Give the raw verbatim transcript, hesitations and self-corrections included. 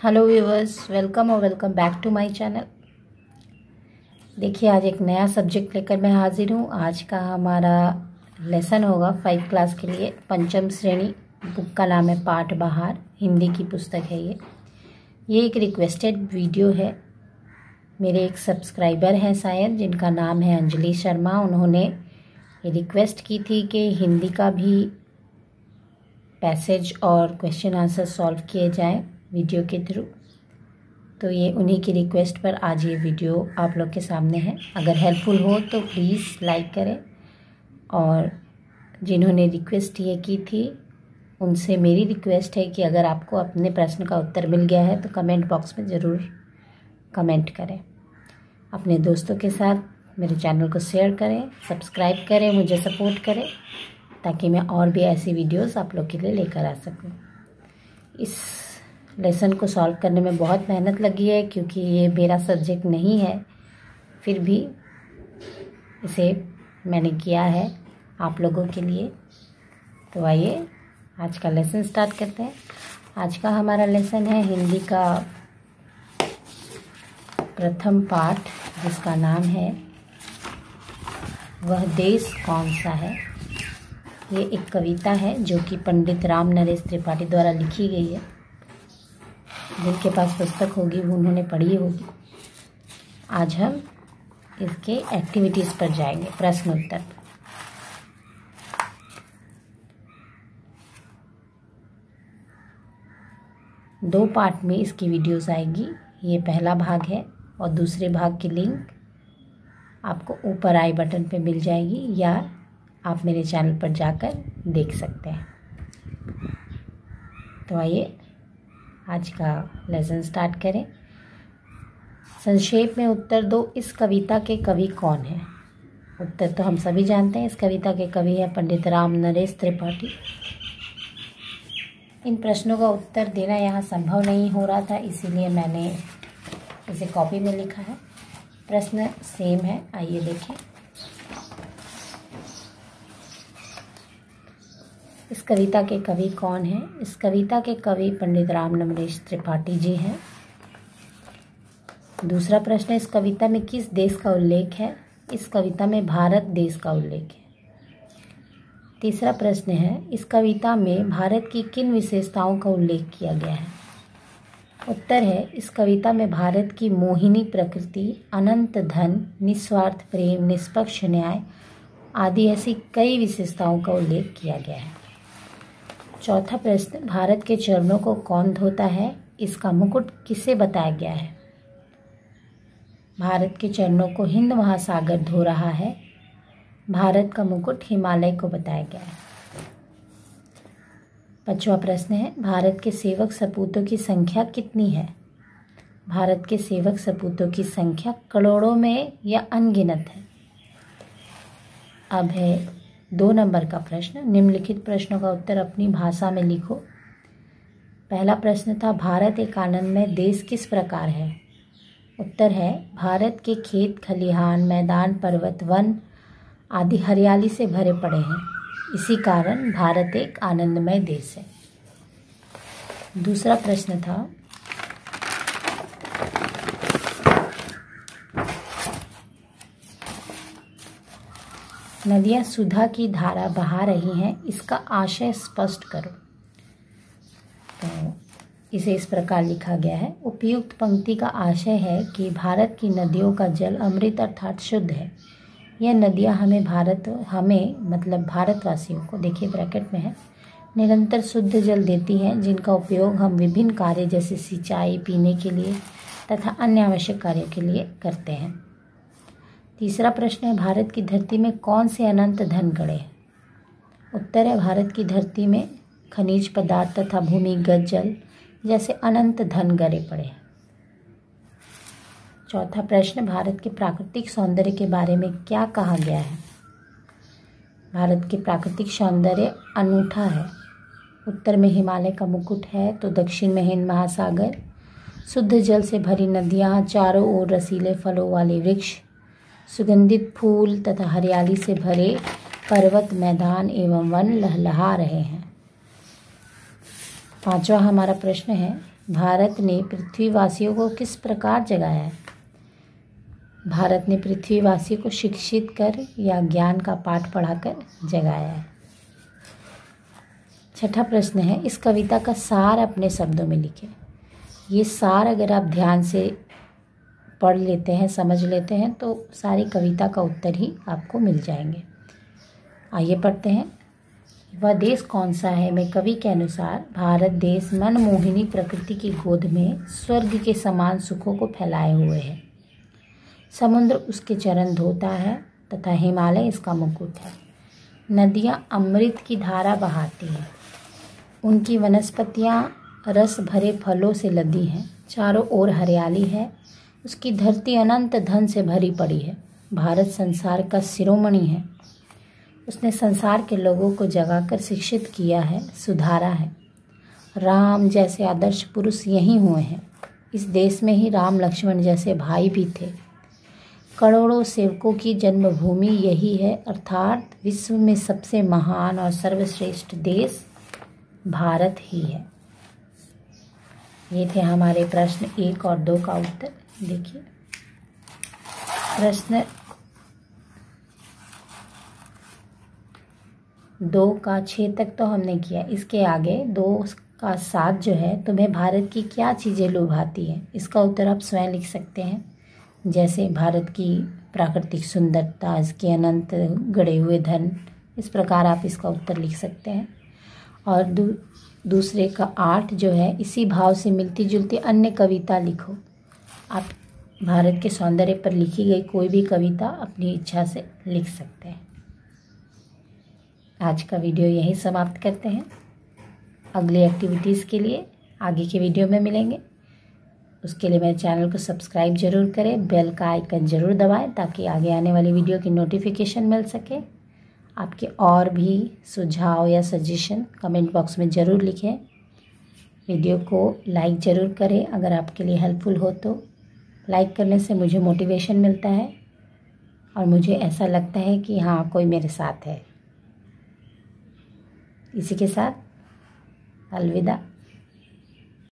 Hello viewers, welcome और welcome back to my channel. देखिए, आज एक नया सब्जेक्ट लेकर मैं हाजिर हूँ। आज का हमारा लेसन होगा फाइव क्लास के लिए, पंचम श्रेणी। बुक का नाम है पाठ बहार, हिंदी की पुस्तक है ये ये एक रिक्वेस्टेड वीडियो है। मेरे एक सब्सक्राइबर हैं शायद, जिनका नाम है अंजलि शर्मा। उन्होंने ये रिक्वेस्ट की थी कि हिंदी का भी पैसेज और क्वेश्चन आंसर सॉल्व किए जाएं वीडियो के थ्रू। तो ये उन्हीं की रिक्वेस्ट पर आज ये वीडियो आप लोग के सामने है। अगर हेल्पफुल हो तो प्लीज़ लाइक करें, और जिन्होंने रिक्वेस्ट ये की थी उनसे मेरी रिक्वेस्ट है कि अगर आपको अपने प्रश्न का उत्तर मिल गया है तो कमेंट बॉक्स में ज़रूर कमेंट करें। अपने दोस्तों के साथ मेरे चैनल को शेयर करें, सब्सक्राइब करें, मुझे सपोर्ट करें, ताकि मैं और भी ऐसी वीडियोस आप लोग के लिए लेकर आ सकूं। इस लेसन को सॉल्व करने में बहुत मेहनत लगी है, क्योंकि ये मेरा सब्जेक्ट नहीं है, फिर भी इसे मैंने किया है आप लोगों के लिए। तो आइए आज का लेसन स्टार्ट करते हैं। आज का हमारा लेसन है हिंदी का प्रथम पाठ, जिसका नाम है वह देश कौन सा है। ये एक कविता है जो कि पंडित राम नरेश त्रिपाठी द्वारा लिखी गई है। जिनके पास पुस्तक होगी वो उन्होंने पढ़ी होगी। आज हम इसके एक्टिविटीज़ पर जाएंगे, प्रश्न उत्तर। दो पार्ट में इसकी वीडियोस आएगी। ये पहला भाग है और दूसरे भाग की लिंक आपको ऊपर आई बटन पे मिल जाएगी, या आप मेरे चैनल पर जाकर देख सकते हैं। तो आइए आज का लेसन स्टार्ट करें। संक्षेप में उत्तर दो, इस कविता के कवि कौन है। उत्तर तो हम सभी जानते हैं, इस कविता के कवि है पंडित राम नरेश त्रिपाठी। इन प्रश्नों का उत्तर देना यहाँ संभव नहीं हो रहा था, इसीलिए मैंने इसे कॉपी में लिखा है। प्रश्न सेम है, आइए देखें। इस कविता के कवि कौन है। इस कविता के कवि पंडित राम नरेश त्रिपाठी जी हैं। दूसरा प्रश्न है, इस कविता में किस देश का उल्लेख है। इस कविता में भारत देश का उल्लेख है। तीसरा प्रश्न है, इस कविता में भारत की किन विशेषताओं का उल्लेख किया गया है। उत्तर है, इस कविता में भारत की मोहिनी प्रकृति, अनंत धन, निस्वार्थ प्रेम, निष्पक्ष न्याय आदि ऐसी कई विशेषताओं का उल्लेख किया गया है। चौथा प्रश्न, भारत के चरणों को कौन धोता है। इसका मुकुट किसे बताया गया है। भारत के चरणों को हिंद महासागर धो रहा है। भारत का मुकुट हिमालय को बताया गया है। पांचवा प्रश्न है, भारत के सेवक सपूतों की संख्या कितनी है। भारत के सेवक सपूतों की संख्या करोड़ों में या अनगिनत है। अब है दो नंबर का प्रश्न, निम्नलिखित प्रश्नों का उत्तर अपनी भाषा में लिखो। पहला प्रश्न था, भारत एक आनंदमय देश किस प्रकार है। उत्तर है, भारत के खेत खलिहान, मैदान, पर्वत, वन आदि हरियाली से भरे पड़े हैं, इसी कारण भारत एक आनंदमय देश है। दूसरा प्रश्न था, नदियां सुधा की धारा बहा रही हैं, इसका आशय स्पष्ट करो। तो इसे इस प्रकार लिखा गया है, उपयुक्त पंक्ति का आशय है कि भारत की नदियों का जल अमृत अर्थात शुद्ध है। यह नदियां हमें भारत हमें मतलब भारतवासियों को, देखिए ब्रैकेट में है, निरंतर शुद्ध जल देती हैं, जिनका उपयोग हम विभिन्न कार्य जैसे सिंचाई, पीने के लिए तथा अन्य आवश्यक कार्यों के लिए करते हैं। तीसरा प्रश्न है, भारत की धरती में कौन से अनंत धन गड़े हैं। उत्तर है, भारत की धरती में खनिज पदार्थ तथा भूमिगत जल जैसे अनंत धन गड़े पड़े हैं। चौथा प्रश्न, भारत के प्राकृतिक सौंदर्य के बारे में क्या कहा गया है। भारत के प्राकृतिक सौंदर्य अनूठा है। उत्तर में हिमालय का मुकुट है, तो दक्षिण में हिंद महासागर, शुद्ध जल से भरी नदियाँ, चारों ओर रसीले फलों वाले वृक्ष, सुगंधित फूल तथा हरियाली से भरे पर्वत, मैदान एवं वन लहलहा रहे हैं। पांचवा हमारा प्रश्न है, भारत ने पृथ्वीवासियों को किस प्रकार जगाया है? भारत ने पृथ्वीवासियों को शिक्षित कर या ज्ञान का पाठ पढ़ाकर जगाया है। छठा प्रश्न है, इस कविता का सार अपने शब्दों में लिखें। ये सार अगर आप ध्यान से पढ़ लेते हैं, समझ लेते हैं, तो सारी कविता का उत्तर ही आपको मिल जाएंगे। आइए पढ़ते हैं। वह देश कौन सा है में कवि के अनुसार भारत देश मनमोहिनी प्रकृति की गोद में स्वर्ग के समान सुखों को फैलाए हुए है। समुद्र उसके चरण धोता है तथा हिमालय इसका मुकुट है। नदियाँ अमृत की धारा बहाती हैं। उनकी वनस्पतियाँ रस भरे फलों से लदी हैं। चारों ओर हरियाली है। उसकी धरती अनंत धन से भरी पड़ी है। भारत संसार का शिरोमणि है। उसने संसार के लोगों को जगाकर शिक्षित किया है, सुधारा है। राम जैसे आदर्श पुरुष यहीं हुए हैं। इस देश में ही राम लक्ष्मण जैसे भाई भी थे। करोड़ों सेवकों की जन्मभूमि यही है, अर्थात विश्व में सबसे महान और सर्वश्रेष्ठ देश भारत ही है। ये थे हमारे प्रश्न एक और दो का उत्तर। देखिए प्रश्न दो का छः तक तो हमने किया। इसके आगे दो का सात जो है, तुम्हें भारत की क्या चीज़ें लुभाती हैं? इसका उत्तर आप स्वयं लिख सकते हैं। जैसे भारत की प्राकृतिक सुंदरता, इसके अनंत गढ़े हुए धन, इस प्रकार आप इसका उत्तर लिख सकते हैं। और दू, दूसरे का आठ जो है, इसी भाव से मिलती जुलती अन्य कविता लिखो। आप भारत के सौंदर्य पर लिखी गई कोई भी कविता अपनी इच्छा से लिख सकते हैं। आज का वीडियो यहीं समाप्त करते हैं। अगली एक्टिविटीज़ के लिए आगे के वीडियो में मिलेंगे। उसके लिए मेरे चैनल को सब्सक्राइब जरूर करें, बेल का आइकन ज़रूर दबाएं ताकि आगे आने वाली वीडियो की नोटिफिकेशन मिल सके। आपके और भी सुझाव या सजेशन कमेंट बॉक्स में ज़रूर लिखें। वीडियो को लाइक ज़रूर करें अगर आपके लिए हेल्पफुल हो तो। लाइक करने से मुझे मोटिवेशन मिलता है और मुझे ऐसा लगता है कि हाँ, कोई मेरे साथ है। इसी के साथ अलविदा।